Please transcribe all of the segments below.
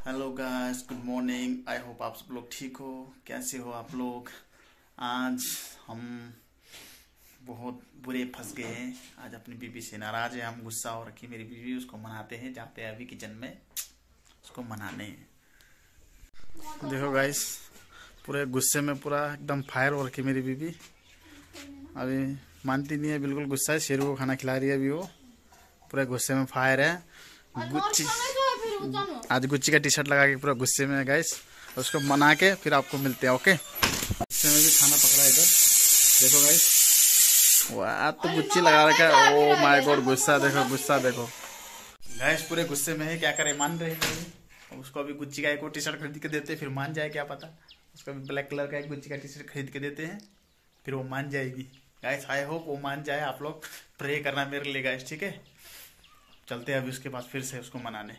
Hello guys, good morning. I hope आप सब लोग ठीक हो। कैसे हो आप लोग? आज हम बहुत बुरे फंस गए हैं। आज अपनी बीवी से नाराज है, हम गुस्सा हो रखी मेरी बीवी। उसको मनाते हैं, जाते हैं अभी किचन में उसको मनाने। देखो गाइस, पूरे गुस्से में पूरा एकदम फायर हो रखी मेरी बीवी। अभी मानती नहीं है, बिल्कुल गुस्सा है। शेरू को खाना खिला रही है अभी। वो पूरे गुस्से में फायर है। गुच्ची आज गुच्ची का टी शर्ट लगा के पूरा गुस्से में है गाइस। उसको मना के फिर आपको मिलते हैं। ओके, गुस्से में भी खाना पकड़ा है इधर। देखो गाइस, वाह, तो गुच्ची लगा रखा है। ओ माय गॉड, गुस्सा देखो, गुस्सा देखो गाइस, पूरे गुस्से में है। क्या करे, मान रहे हैं। उसको अभी गुच्ची का एक और टी शर्ट खरीद के देते हैं, फिर मान जाए, क्या पता। उसको अभी ब्लैक कलर का एक गुच्ची का टी शर्ट खरीद के देते हैं, फिर वो मान जाएगी गाइस। आई होप वो मान जाए। आप लोग प्रे करना मेरे लिए गाइस, ठीक है। चलते हैं अभी उसके पास फिर से उसको मनाने।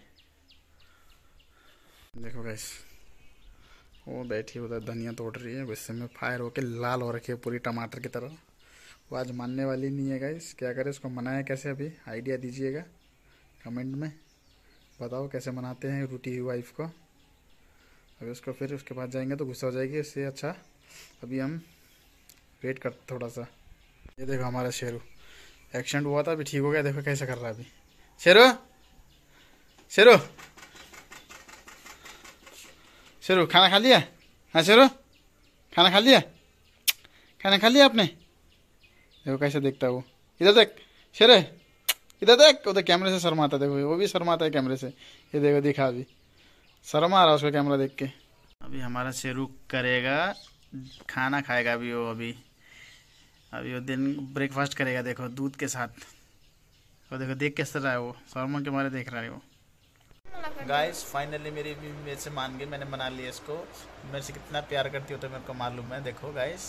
देखो गाइस, वो बैठी उधर धनिया तोड़ रही है, गुस्से में फायर होके लाल हो रखी है पूरी टमाटर की तरह। वो आज मानने वाली नहीं है गाइस। क्या करे, उसको मनाए कैसे? अभी आइडिया दीजिएगा कमेंट में, बताओ कैसे मनाते हैं रूठी हुई वाइफ को। अभी उसको फिर उसके पास जाएंगे तो गुस्सा हो जाएगी। इससे अच्छा अभी हम वेट करते थोड़ा सा। ये देखो हमारा शेरू, एक्सीडेंट हुआ था, अभी ठीक हो गया। देखो कैसे कर रहा है अभी। शेरू, शेरू, शेरू, खाना खा लिया? हाँ शेरू, खाना खा लिया? खाना खा लिया आपने? देखो कैसे देखता है वो। इधर देख शेरू, इधर देख। उधर कैमरे से शर्माता, देखो वो भी शर्माता है कैमरे से। ये देखो, दिखा अभी शर्मा आ रहा उसको कैमरा देख के। अभी हमारा शेरू करेगा, खाना खाएगा अभी वो। अभी वो दिन ब्रेकफास्ट करेगा, देखो दूध के साथ। वो देखो देख कैसे रहा है वो, शर्मा के मारे देख रहा है वो। गाइस फाइनली मेरी भी मेरे से मान गई, मैंने मना लिया इसको। मेरे से कितना प्यार करती हो तो मेरे को मालूम है। देखो गाइस,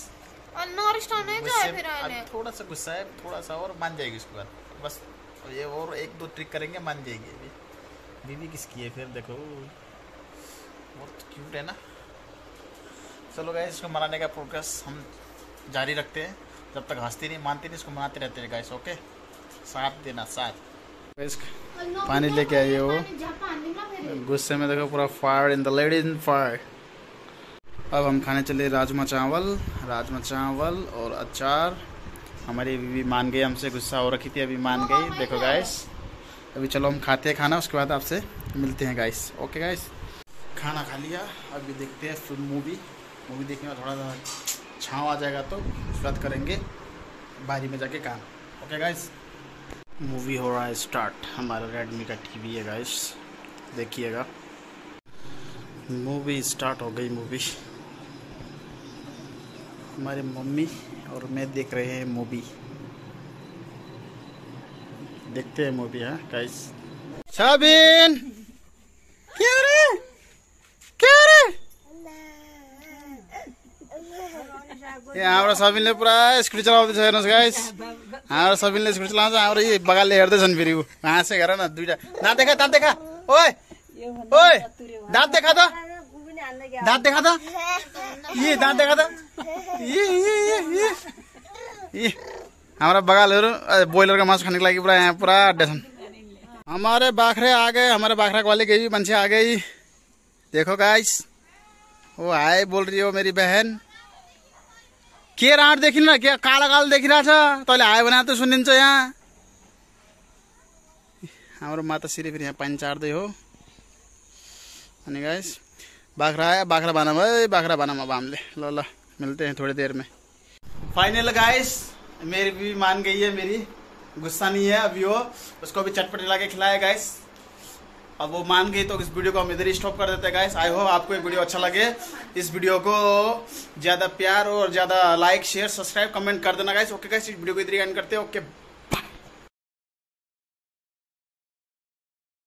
थोड़ा सा गुस्सा है, थोड़ा सा और मान जाएगी उसके बाद। बस ये और एक दो ट्रिक करेंगे, मान जाएगी। अभी बीवी किसकी है फिर? देखो बहुत क्यूट है ना। चलो गाइस, इसको मनाने का प्रोग्रेस हम जारी रखते हैं। जब तक हंसती नहीं, मानती नहीं, इसको मनाते रहते हैं गाइस। ओके, साथ देना, साथ। पानी लेके आइए वो गुस्से में। देखो पूरा fire in the lady in fire. अब हम खाने चले राजमा चावल और अचार। हमारी बीवी मान गई, हमसे गुस्सा हो रखी थी, अभी मान गई। देखो गाइस, अभी चलो हम खाते हैं खाना, उसके बाद आपसे मिलते हैं गाइस। ओके गाइस, खाना खा लिया, अभी देखते हैं फिल्म मूवी देखने में थोड़ा सा छाँव आ जाएगा तो उसके बाद करेंगे बारी में जाके काम। ओके गाइस, मूवी हो रहा है स्टार्ट। हमारा रेडमी का टीवी है गाइस, देखिएगा। मूवी स्टार्ट हो गई। मूवी हमारे मम्मी और मैं देख रहे हैं मूवी। देखते हैं मूवी। हाँ गाइस, शाबिन क्या रे, क्या रे? ये हमारा साबिनले पुरा स्कुटी चलाउँदैछ हेर्नुहोस् गाइस। हाम्रो साबिनले स्कुटी चलाउँछ, हाम्रो यी बगालले हेर्दैछन् फेरि। ऊ हाँसे हेर न, दुईटा दाँत देखा, दाँत देखा। ओए ओए, दाँत देखा त, दाँत देखा त, ये दाँत देखा त। ये हमारा बगालहरू बोइलरको मासु खाने के लागि पुरा यहाँ पुरा अड्डा छन्। हमारे बाख्रे आ गए, हमारे बाख्रा वाले गई मान्छे आ गई। देखो गाइस, वो आए, बोल रही हो मेरी बहन। के राँट देखिन, के काला कालो देखिरहेछ। तैँले आयो भने त सुनिन्छ यहाँ। हाम्रो माताश्री फेरि यहाँ पानी चार्दै हो। अनि गाइस, बाख्रा आयो, बाख्रा बनाऊँ है, बाख्रा बनाऊँ अब हामीले। ल मिलते हैं थोड़ी देर में। फाइनल गाइस, मेरी भी मान गई है, मेरी गुस्सा नहीं है अभी वो। उसको भी चटपटी ला के खिलाया गाइस। अब वो मान गई तो इस वीडियो को हम इधर ही स्टॉप कर देते हैं गाइस। आई होप आपको ये वीडियो अच्छा लगे। इस वीडियो को ज़्यादा प्यार और ज़्यादा लाइक, शेयर, सब्सक्राइब, कमेंट कर देना गाइस। ओके गाइस, इस वीडियो को इधर ही एंड करते हैं। ओके।